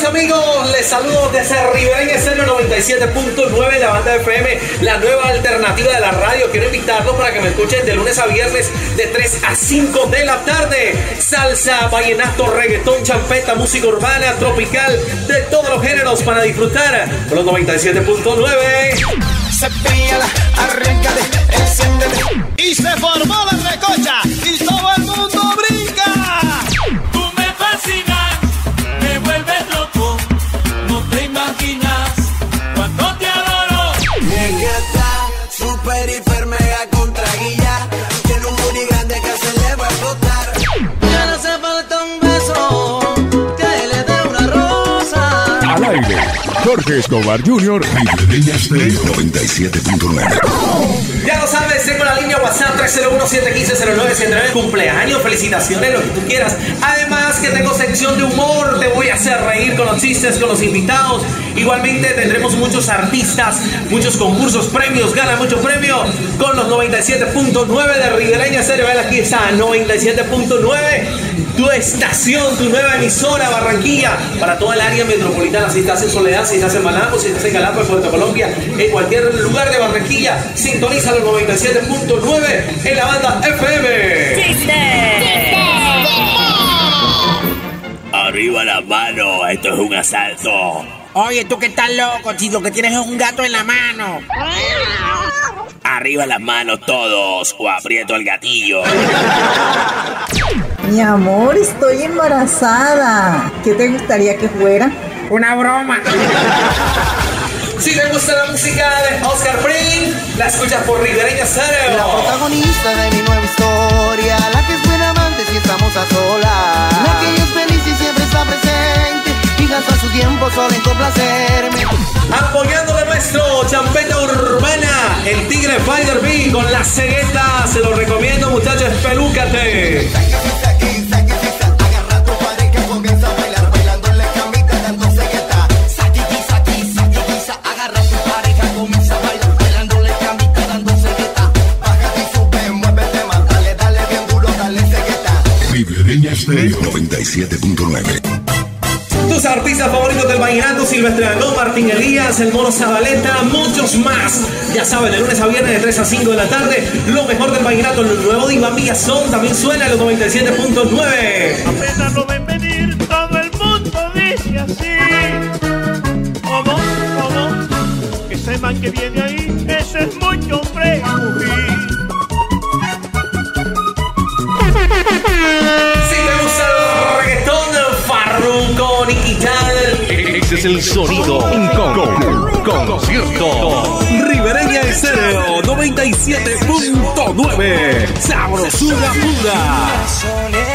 amigos, les saludo desde Ribereña Estéreo 97.9, la banda FM, la nueva alternativa de la radio. Quiero invitarlos para que me escuchen de lunes a viernes de 3 a 5 de la tarde. Salsa, vallenato, reggaetón, champeta, música urbana, tropical, de todos los géneros para disfrutar con los 97.9. Cepíllala, arráncale, enciéndele. Y se formó la recocha y todo el mundo brinca. Tú me fascinas, me vuelves loco, no te imaginas cuánto te adoro. Es que está súper hiper mega contra guilla. Tiene un booty grande que se le va a explotar. Ya no hace falta un beso, que le dé una rosa. Al aire, Jorge Escobar Jr. Ribereña Estéreo 97.9. Ya lo sabes, tengo la línea WhatsApp 301-715-0979. Cumpleaños, felicitaciones, lo que tú quieras. Además que tengo sección de humor, te voy a hacer reír con los chistes, con los invitados. Igualmente tendremos muchos artistas, muchos concursos, premios, gana mucho premio con los 97.9 de Ribereña Estéreo. Aquí está 97.9, tu estación, tu nueva emisora, Barranquilla, para toda el área metropolitana. Si estás en Soledad, si estás en Malambo, si estás en Galapa, en Puerto Colombia, en cualquier lugar de Barranquilla, sintoniza los 97.9 en la banda FM. Arriba la mano, esto es un asalto. Oye, tú que estás loco, si lo que tienes es un gato en la mano. Arriba las manos todos, o aprieto el gatillo. Mi amor, estoy embarazada. ¿Qué te gustaría que fuera? Una broma. Si te gusta la música de Oscar Pring, la escuchas por Ribereña Estéreo. La protagonista de mi nueva historia, la que es buena amante si estamos a solas, la que es feliz y siempre está presente y gasta su tiempo solo en complacerme. Apoyándole nuestro champeta urbana, el Tigre Fighter B con la cegueta. Se lo recomiendo, muchachos, pelúcate. Ribereña Estéreo 97.9. Tus artistas favoritos del vallenato: Silvestre Dangond, Martín Elías, el Mono Zabaleta, muchos más. Ya saben, de lunes a viernes de 3 a 5 de la tarde, lo mejor del vallenato, el nuevo Diva Mía Son, también suena en los 97.9. Apenas lo ven venir, todo el mundo dice así. ¿Cómo? Ese man que viene ahí, ese es mucho hombre a morir. Si te gusta el reggaetón, Farruko, Nicky Jam. Ese es el sonido. Concierto. Ribereña Estéreo 97.9. Sabrosura pura.